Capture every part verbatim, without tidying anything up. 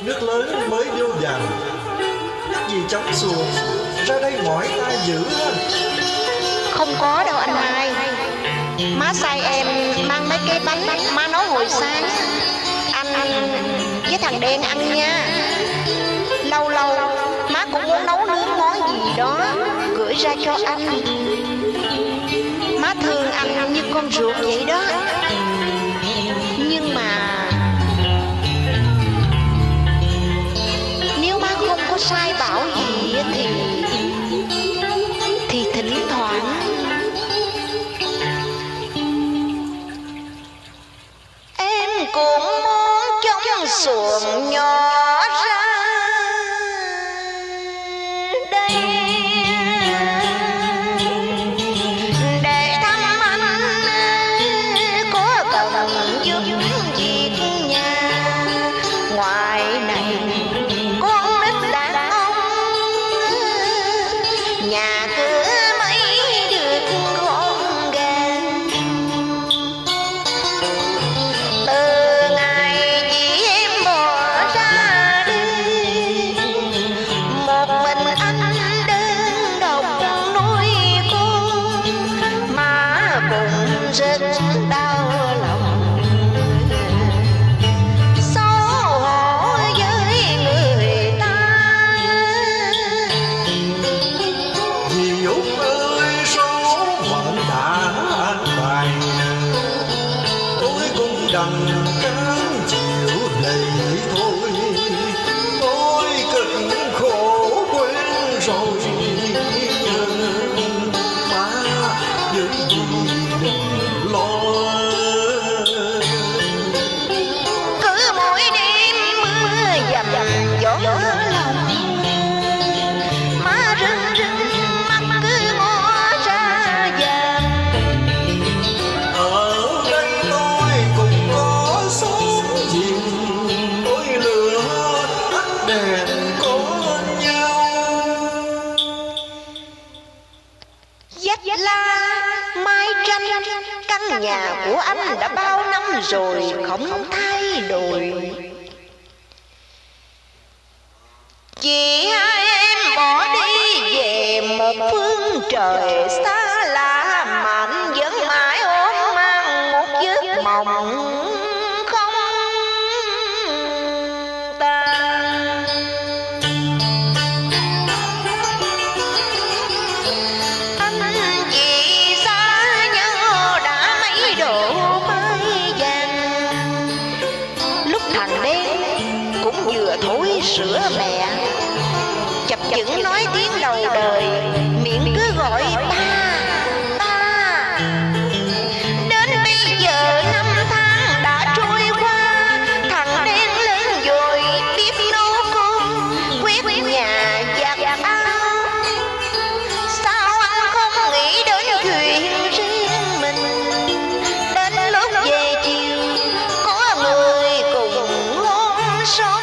nước lớn mới vô dàn. Gì chống xuồng, ra đây mỏi tay dữ lên. Không có đâu anh hai. Má sai em mang mấy cái bánh má nấu hồi sáng, anh với thằng đen ăn nha. Lâu lâu má cũng muốn nấu nướng món gì đó gửi ra cho anh. Má thương anh như con ruột vậy đó. Nhưng mà nếu má không có sai bảo gì thì Thì thỉnh thoảng em cũng muốn trong xuồng nhỏ ra đây để thăm anh có cần giúp việc nhà. Ngoài này con nít đàn ông, nhà cửa mấy được gọn gàng. Từ ngày chị em bỏ ra đi, một mình anh đơn độc nuôi con, má cũng rất đau lòng. Xấu hổ với người ta. Vì Út ơi số mệnh đã an bài, tôi cũng đành cám chịu đầy thôi. Tôi cực khổ quen rồi, má giữ gì đừng lo. Cứ mỗi đêm mưa dầm gió lòng, má rưng rưng mắt cứ ngó ra vàng. Ở đây tôi cũng có số chuyện, tôi lửa tắt đèn có nhau. Dách la mai tranh, căn nhà của anh đã bao năm rồi không thay đổi. Chị hai em bỏ đi về một phương trời xa lạ, mà anh vẫn mãi ôm mang một giấc mộng không tan. Anh chị xa nhau đã mấy độ mai vàng. Lúc thằng đen cũng vừa thối sữa mẹ, chập chững nói tiếng đầu đời, miệng cứ gọi ta ta. Đến bây giờ năm tháng đã trôi qua, thằng đen lớn rồi biết nấu cơm, quét nhà giặt áo. Sao anh không nghĩ đến chuyện riêng mình? Đến lúc về chiều có người cùng hôn sống.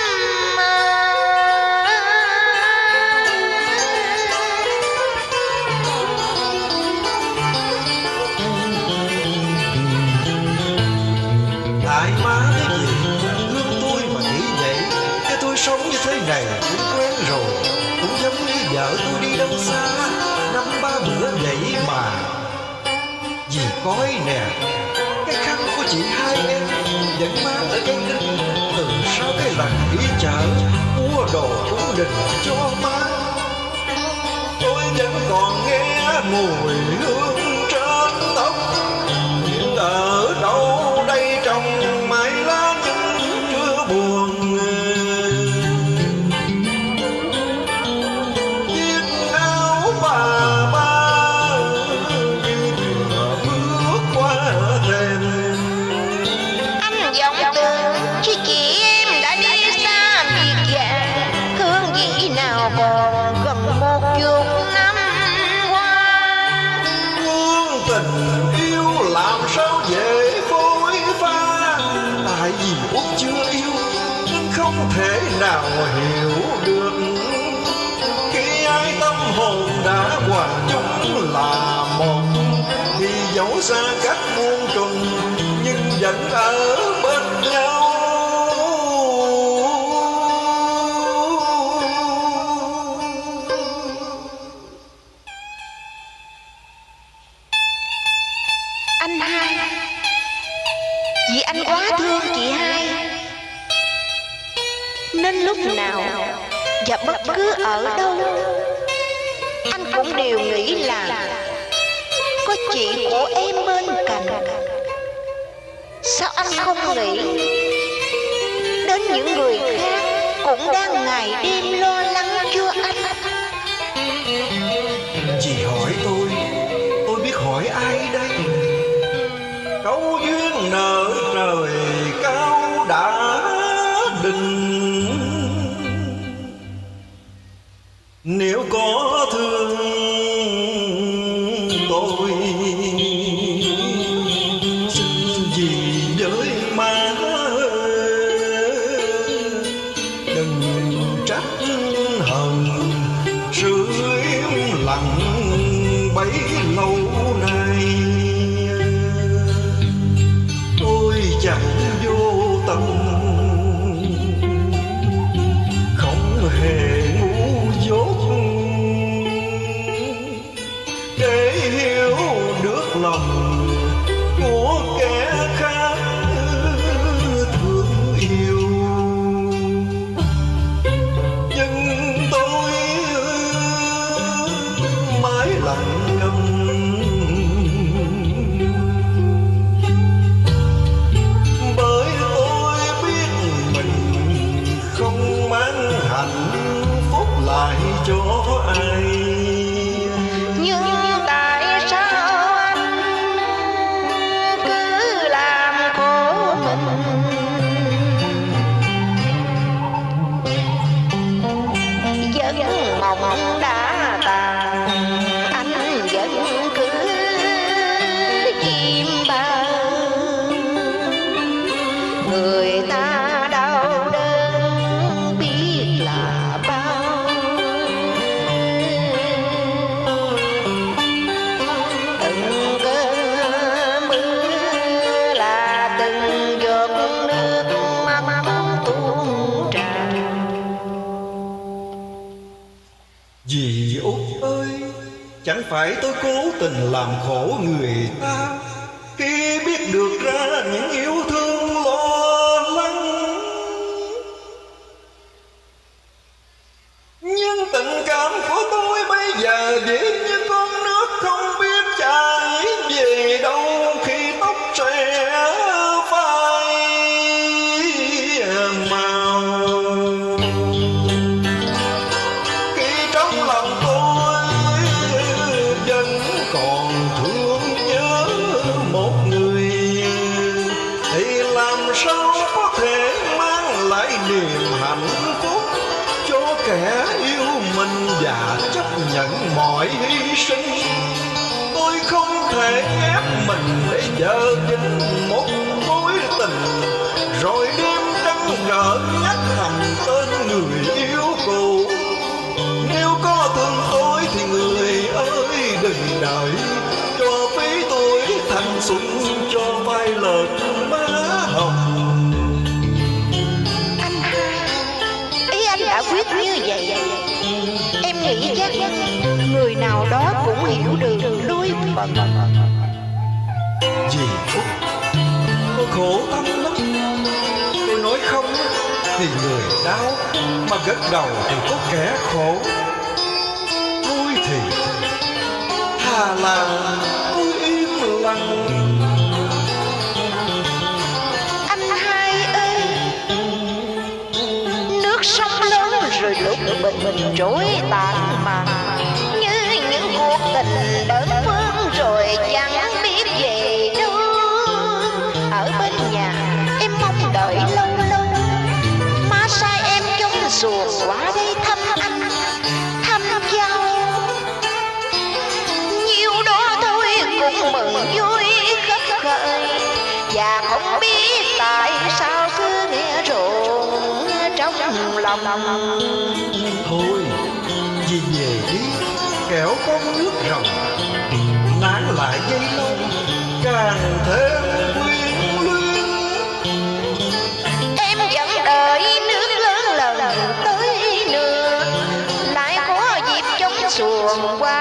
Tại má cái gì thương tôi mà nghĩ vậy. Cái tôi sống như thế này cũng quen rồi, cũng giống như vợ tôi đi đâu xa năm ba bữa vậy mà. Dì coi nè, cái khăn của chị hai em vẫn mang ở cái đinh từ sau cái lần đi chợ mua đồ cung đình cho má. Tôi vẫn còn nghe mùi hương trên tóc. Hiện ở đâu đây trong mái lá những chưa buồn. Chiếc áo bà ba vừa bước qua thềm. Anh vọng tưởng khi chị em đã đi xa biệt dạng, hương vị nào còn gần một chục năm qua. Hương tình yêu làm sao dễ phôi pha, tại vì Út chưa yêu nên không thể nào hiểu được. Khi ai tâm hồn đã hòa chung là một, thì dẫu xa cách muôn trùng nhưng vẫn ở bên nhau. Anh hai, vì anh quá thương chị hai nên lúc nào và bất cứ ở đâu anh cũng đều nghĩ là có chị của em bên cạnh. Sao anh không nghĩ đến những người khác cũng đang ngày đêm lo lắng cho anh? Chị hỏi tôi, tôi biết hỏi ai đây? Câu duyên nợ trời cao đã định, nếu có thương tôi xin gì với má, đừng trách hờn sưởi lặng bấy lâu nay. Tôi chẳng vô tâm, không hề ngu dốt để hiểu được lòng của kẻ khác thương yêu. Nhưng tôi mãi lặng ngâm, bởi tôi biết mình không mang hạnh phúc lại cho ai. Nhưng tại sao anh cứ làm khổ mình? Giấc mộng đã tàn, anh vẫn cứ chim bao. Người ta đau đớn biết là bao, từng cơn mưa là từng giọt nước mắt tuôn tràn. Dì Út ơi, chẳng phải tôi cố tình làm khổ người ta khi biết được ra những yêu thương lo lắng, nhưng tình cảm của tôi bây giờ chỉ như con nước không biết chảy về đâu khi tóc sẽ phai màu. Khi trong lòng tôi vẫn còn thương nhớ một người, thì làm sao có thể mang lại niềm hạnh phúc cho kẻ yêu mình và chấp nhận mọi hy sinh. Tôi không thể ép mình để chờ chính một mối tình, rồi đêm trăng rỡ nhắc thầm tên người yêu cũ. Nếu có thương tôi thì người ơi đừng đợi, cho phí tuổi thanh xuân cho vai lợt má hồng. Anh hai, ý anh đã quyết như vậy, em nghĩ chắc người nào đó cũng hiểu được đôi phần. Dì Út, tôi khổ tâm lắm. Tôi nói không thì người đau, mà gật đầu thì có kẻ khổ. Thôi thì thà là tôi im lặng. Anh hai ơi, nước sông lớn rồi lúc bình mình trỗi tàn mà, như những cuộc tình đơn phương rồi chẳng biết về đâu. Ở bên nhà em mong đợi lâu lâu, má sai em chống xuồng qua đây thăm anh, thăm nhau. Nhiều đó thôi cũng mừng vui khấp khởi, và không biết tại sao cứ nghe rộn trong lòng. Thôi dì về đi, kẻo con nước rồng nán lại dây lâu càng thêm quyến luyến. Em vẫn đợi nước lớn lần tới nữa, lại có dịp chống xuồng qua